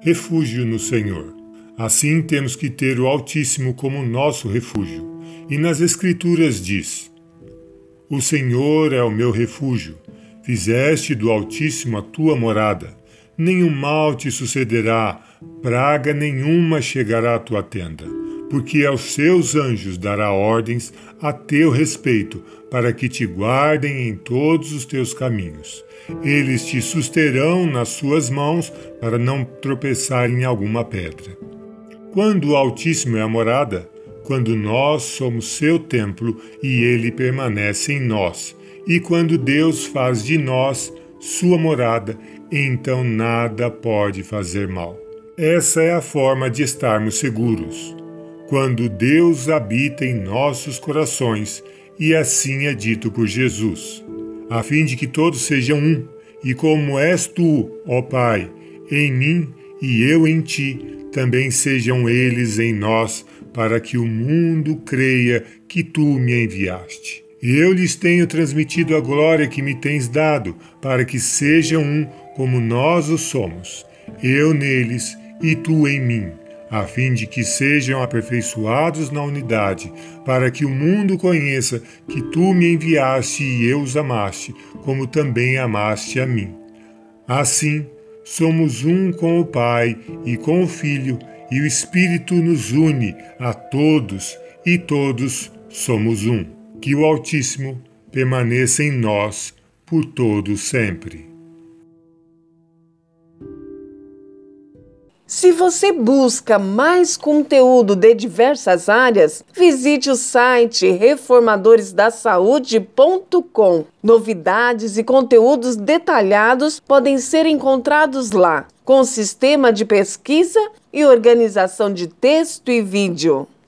refúgio no Senhor. Assim temos que ter o Altíssimo como nosso refúgio. E nas Escrituras diz: O Senhor é o meu refúgio, fizeste do Altíssimo a tua morada. Nenhum mal te sucederá, praga nenhuma chegará à tua tenda, porque aos seus anjos dará ordens a teu respeito, para que te guardem em todos os teus caminhos. Eles te susterão nas suas mãos, para não tropeçar em alguma pedra. Quando o Altíssimo é a morada, quando nós somos seu templo e ele permanece em nós, e quando Deus faz de nós sua morada, então nada pode fazer mal. Essa é a forma de estarmos seguros, quando Deus habita em nossos corações, e assim é dito por Jesus, a fim de que todos sejam um, e como és tu, ó Pai, em mim e eu em ti, também sejam eles em nós, para que o mundo creia que tu me enviaste. Eu lhes tenho transmitido a glória que me tens dado, para que sejam um como nós o somos, eu neles e tu em mim, a fim de que sejam aperfeiçoados na unidade, para que o mundo conheça que tu me enviaste e eu os amaste, como também amaste a mim. Assim, somos um com o Pai e com o Filho, e o Espírito nos une a todos, e todos somos um. Que o Altíssimo permaneça em nós por todo sempre. Se você busca mais conteúdo de diversas áreas, visite o site reformadoresdasaude.com. Novidades e conteúdos detalhados podem ser encontrados lá, com sistema de pesquisa e organização de texto e vídeo.